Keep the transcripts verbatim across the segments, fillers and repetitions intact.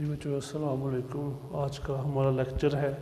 जी बच्चों अस्सलाम वालेकुम। आज का हमारा लेक्चर है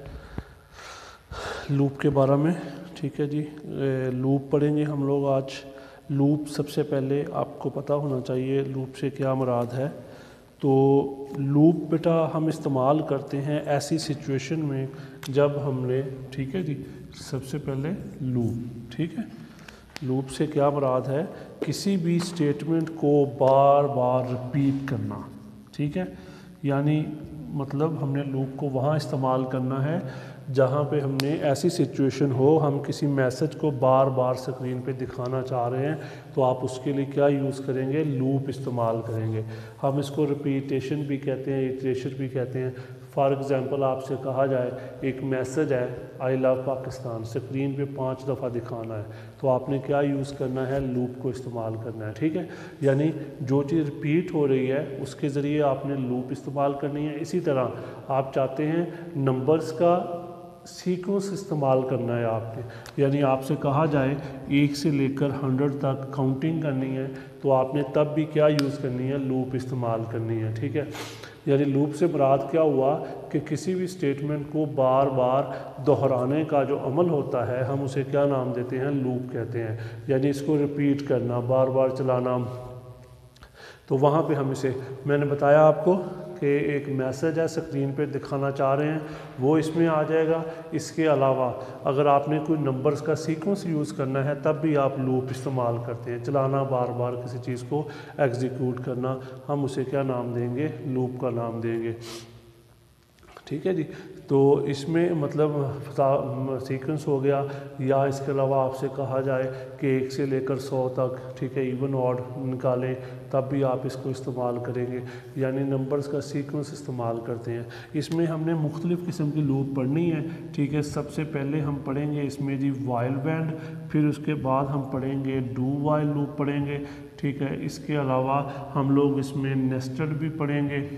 लूप के बारे में। ठीक है जी, लूप पढ़ेंगे हम लोग आज। लूप सबसे पहले आपको पता होना चाहिए लूप से क्या मुराद है। तो लूप बेटा हम इस्तेमाल करते हैं ऐसी सिचुएशन में जब हमने, ठीक है जी, सबसे पहले लूप, ठीक है, लूप से क्या मुराद है, किसी भी स्टेटमेंट को बार बार रिपीट करना। ठीक है, यानी मतलब हमने लूप को वहाँ इस्तेमाल करना है जहाँ पे हमने ऐसी सिचुएशन हो, हम किसी मैसेज को बार बार स्क्रीन पे दिखाना चाह रहे हैं, तो आप उसके लिए क्या यूज़ करेंगे, लूप इस्तेमाल करेंगे। हम इसको रिपीटेशन भी कहते हैं, इटरेशन भी कहते हैं। फॉर एग्ज़ाम्पल आपसे कहा जाए एक मैसेज है आई लव पाकिस्तान, स्क्रीन पे पांच दफ़ा दिखाना है, तो आपने क्या यूज़ करना है, लूप को इस्तेमाल करना है। ठीक है, यानी जो चीज़ रिपीट हो रही है उसके ज़रिए आपने लूप इस्तेमाल करनी है। इसी तरह आप चाहते हैं नंबर्स का सीक्वेंस इस्तेमाल करना है आपने, यानी आपसे कहा जाए एक से लेकर हंड्रेड तक काउंटिंग करनी है, तो आपने तब भी क्या यूज़ करनी है, लूप इस्तेमाल करनी है। ठीक है, यानी लूप से मुराद क्या हुआ कि किसी भी स्टेटमेंट को बार बार दोहराने का जो अमल होता है हम उसे क्या नाम देते हैं, लूप कहते हैं। यानी इसको रिपीट करना, बार बार चलाना। तो वहाँ पे हम इसे, मैंने बताया आपको कि एक मैसेज है स्क्रीन पे दिखाना चाह रहे हैं, वो इसमें आ जाएगा। इसके अलावा अगर आपने कोई नंबर्स का सीक्वेंस यूज़ करना है तब भी आप लूप इस्तेमाल करते हैं, चलाना, बार बार किसी चीज़ को एग्जीक्यूट करना, हम उसे क्या नाम देंगे, लूप का नाम देंगे। ठीक है जी, तो इसमें मतलब सीक्वेंस हो गया। या इसके अलावा आपसे कहा जाए कि एक से लेकर सौ तक, ठीक है, इवन ऑड निकालें, तब भी आप इसको इस्तेमाल करेंगे, यानी नंबर्स का सीक्वेंस इस्तेमाल करते हैं। इसमें हमने मुख्तलिफ़ किस्म की लूप पढ़नी है। ठीक है, सबसे पहले हम पढ़ेंगे इसमें जी वाइल बैंड, फिर उसके बाद हम पढ़ेंगे डू वाइल लूप पढ़ेंगे। ठीक है, इसके अलावा हम लोग इसमें नेस्टेड भी पढ़ेंगे।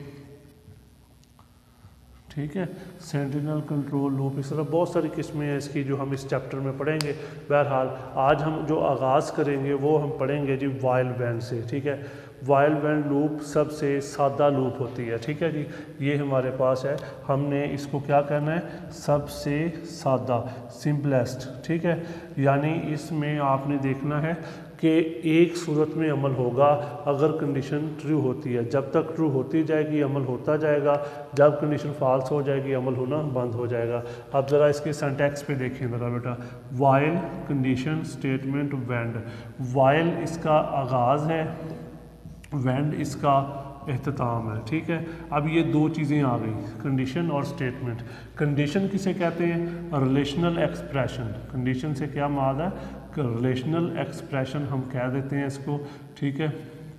ठीक है, सेंटिनल कंट्रोल लूप, इस तरह बहुत सारी किस्में हैं इसकी जो हम इस चैप्टर में पढ़ेंगे। बहरहाल आज हम जो आगाज़ करेंगे वो हम पढ़ेंगे जी वाइल बैंड से। ठीक है, वाइल बैंड लूप सबसे सादा लूप होती है। ठीक है जी, ये हमारे पास है, हमने इसको क्या करना है, सबसे सादा, सिंपलेस्ट। ठीक है, यानी इसमें आपने देखना है कि एक सूरत में अमल होगा अगर कंडीशन ट्रू होती है, जब तक ट्रू होती जाएगी अमल होता जाएगा, जब कंडीशन फॉल्स हो जाएगी अमल होना बंद हो जाएगा। अब ज़रा इसके सिंटैक्स पे देखें ज़रा बेटा, वाइल कंडीशन स्टेटमेंट वेंड। वाइल इसका आगाज़ है, वेंड इसका एख्तिताम है। ठीक है, अब ये दो चीज़ें आ गई, कंडीशन और स्टेटमेंट। कंडीशन किसे कहते हैं, रिलेशनल एक्सप्रेशन। कंडीशन से क्या मुराद है, रिलेशनल एक्सप्रेशन हम कह देते हैं इसको। ठीक है,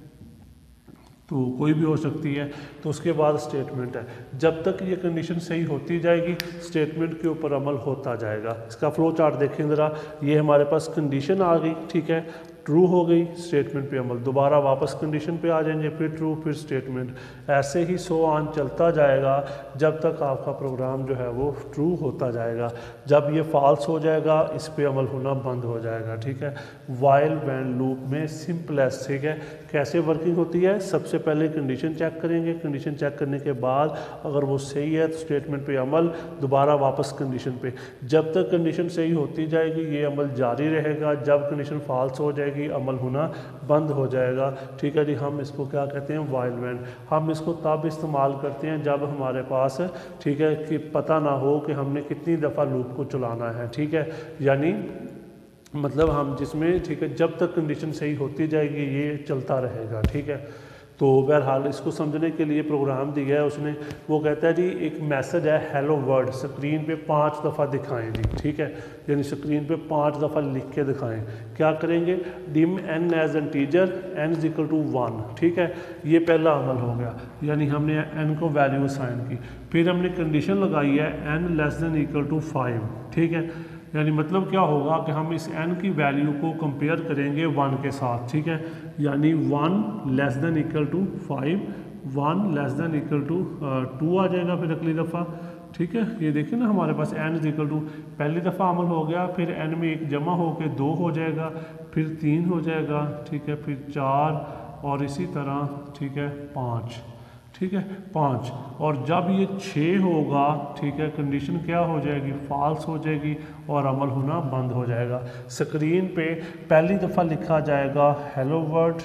तो कोई भी हो सकती है। तो उसके बाद स्टेटमेंट है, जब तक ये कंडीशन सही होती जाएगी स्टेटमेंट के ऊपर अमल होता जाएगा। इसका फ्लो चार्ट देखें ज़रा, ये हमारे पास कंडीशन आ गई, ठीक है, ट्रू हो गई, स्टेटमेंट पे अमल, दोबारा वापस कंडीशन पे आ जाएंगे, फिर ट्रू, फिर स्टेटमेंट, ऐसे ही सो ऑन चलता जाएगा जब तक आपका प्रोग्राम जो है वो ट्रू होता जाएगा। जब ये फॉल्स हो जाएगा इस पे अमल होना बंद हो जाएगा। ठीक है, वाइल बैंड लूप में सिंपलेस्ट। ठीक है, कैसे वर्किंग होती है, सबसे पहले कंडीशन चेक करेंगे, कंडीशन चेक करने के बाद अगर वो सही है तो स्टेटमेंट पे अमल, दोबारा वापस कंडीशन पे, जब तक कंडीशन सही होती जाएगी ये अमल जारी रहेगा, जब कंडीशन फॉल्स हो जाएगी अमल होना बंद हो जाएगा। ठीक है जी, हम इसको क्या कहते हैं, वाइल बैंड। हम इसको तब इस्तेमाल करते हैं जब हमारे पास, ठीक है, कि पता ना हो कि हमने कितनी दफ़ा लूप को चलाना है। ठीक है, यानी मतलब हम जिसमें, ठीक है, जब तक कंडीशन सही होती जाएगी ये चलता रहेगा। ठीक है, तो बहरहाल इसको समझने के लिए प्रोग्राम दिया है उसने, वो कहता है जी एक मैसेज है हेलो वर्ल्ड, स्क्रीन पे पांच दफ़ा दिखाएं जी। ठीक है, यानी स्क्रीन पे पांच दफ़ा लिख के दिखाएं। क्या करेंगे, dim n as integer, n is equal to one. ठीक है, ये पहला अमल हो गया, यानी हमने एन को वैल्यू असाइन की। फिर हमने कंडीशन लगाई है n less than equal to five. ठीक है, यानी मतलब क्या होगा कि हम इस n की वैल्यू को कंपेयर करेंगे वन के साथ। ठीक है, यानी one less than equal to five, one less than equal to two आ जाएगा फिर अगली दफ़ा। ठीक है, ये देखिए ना हमारे पास n इज इक्वल टू, पहली दफ़ा अमल हो गया, फिर n में एक जमा हो के दो हो जाएगा, फिर तीन हो जाएगा, ठीक है, फिर चार और इसी तरह, ठीक है, पाँच। ठीक है, पाँच। और जब ये छः होगा, ठीक है, कंडीशन क्या हो जाएगी, फॉल्स हो जाएगी और अमल होना बंद हो जाएगा। स्क्रीन पे पहली दफ़ा लिखा जाएगा हेलो वर्ल्ड,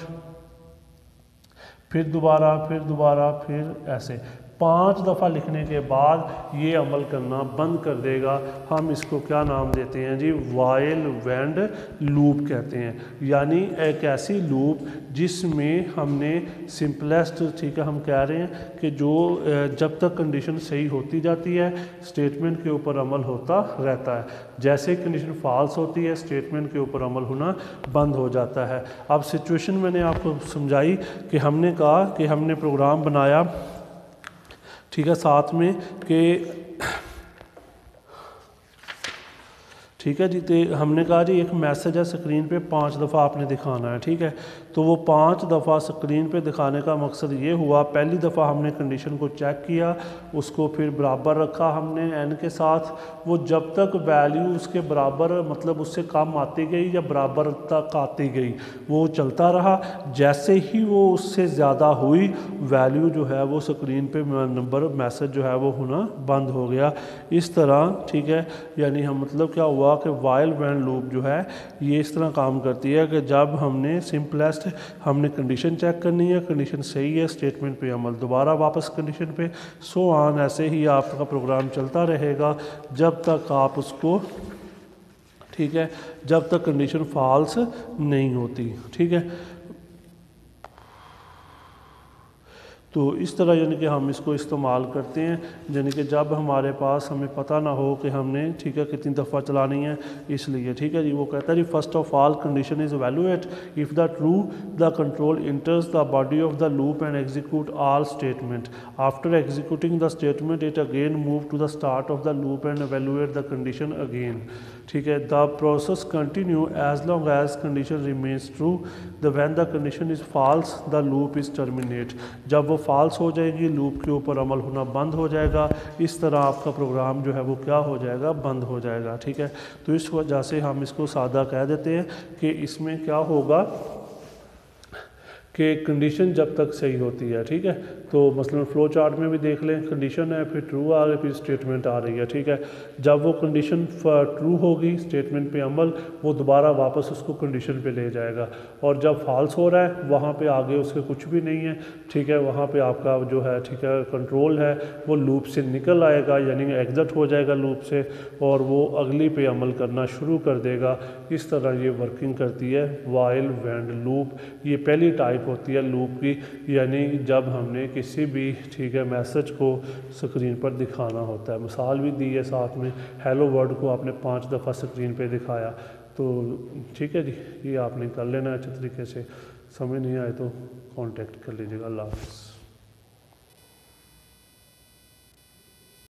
फिर दोबारा, फिर दोबारा, फिर ऐसे पांच दफ़ा लिखने के बाद ये अमल करना बंद कर देगा। हम इसको क्या नाम देते हैं जी, वाइल वेंड लूप कहते हैं। यानी एक ऐसी लूप जिसमें हमने सिंपलेस्ट, ठीक है, हम कह रहे हैं कि जो जब तक कंडीशन सही होती जाती है स्टेटमेंट के ऊपर अमल होता रहता है, जैसे कंडीशन फॉल्स होती है स्टेटमेंट के ऊपर अमल होना बंद हो जाता है। अब सिचुएशन मैंने आपको समझाई कि हमने कहा कि हमने प्रोग्राम बनाया, ठीक है, साथ में कि ठीक है जी, तो हमने कहा जी एक मैसेज है स्क्रीन पे पांच दफ़ा आपने दिखाना है, ठीक है। तो वो पांच दफ़ा स्क्रीन पे दिखाने का मकसद ये हुआ, पहली दफ़ा हमने कंडीशन को चेक किया, उसको फिर बराबर रखा हमने एन के साथ, वो जब तक वैल्यू उसके बराबर मतलब उससे कम आती गई या बराबर तक आती गई वो चलता रहा। जैसे ही वो उससे ज़्यादा हुई वैल्यू जो है वो स्क्रीन पे नंबर मैसेज जो है वो होना बंद हो गया। इस तरह, ठीक है, यानी हम मतलब क्या हुआ कि वाइल वेंड लूप जो है ये इस तरह काम करती है कि जब हमने सिंपलेस्ट हमने कंडीशन चेक करनी है, कंडीशन सही है, स्टेटमेंट पे अमल, दोबारा वापस कंडीशन पे, सो ऑन, ऐसे ही आपका प्रोग्राम चलता रहेगा जब तक आप उसको, ठीक है, जब तक कंडीशन फॉल्स नहीं होती, ठीक है। तो इस तरह यानी कि हम इसको इस्तेमाल करते हैं, यानी कि जब हमारे पास हमें पता ना हो कि हमने, ठीक है, कितनी दफ़ा चलानी है, इसलिए, ठीक है जी। वो कहता है जी first of all condition is evaluate if the true the control enters the body of the loop and execute all statement. After executing the statement it again move to the start of the loop and evaluate the condition again, ठीक है। The process continue as long as condition remains true, the when the condition is false the loop is terminate. जब वो false हो जाएगी loop के ऊपर अमल होना बंद हो जाएगा। इस तरह आपका प्रोग्राम जो है वो क्या हो जाएगा, बंद हो जाएगा, ठीक है। तो इस वजह से हम इसको सादा कह देते हैं कि इसमें क्या होगा कि कंडीशन जब तक सही होती है, ठीक है। तो मसलन फ़्लो चार्ट में भी देख लें, कंडीशन है, फिर ट्रू आ गई, फिर स्टेटमेंट आ रही है, ठीक है। जब वो कंडीशन ट्रू होगी स्टेटमेंट पे अमल, वो दोबारा वापस उसको कंडीशन पे ले जाएगा। और जब फॉल्स हो रहा है वहाँ पे आगे उसके कुछ भी नहीं है, ठीक है, वहाँ पे आपका जो है, ठीक है, कंट्रोल है वो लूप से निकल आएगा, यानी एग्जिट हो जाएगा लूप से और वो अगली पे अमल करना शुरू कर देगा। इस तरह ये वर्किंग करती है वाइल वेंड लूप। ये पहली टाइप होती है लूप की, यानी जब हमने किसी भी, ठीक है, मैसेज को स्क्रीन पर दिखाना होता है। मिसाल भी दी है साथ में, हेलो वर्ल्ड को आपने पांच दफ़ा स्क्रीन पे दिखाया, तो ठीक है जी, ये आपने कर लेना है अच्छे तरीके से। समझ नहीं आए तो कांटेक्ट कर लीजिएगा। अल्लाह हाफ़िज़।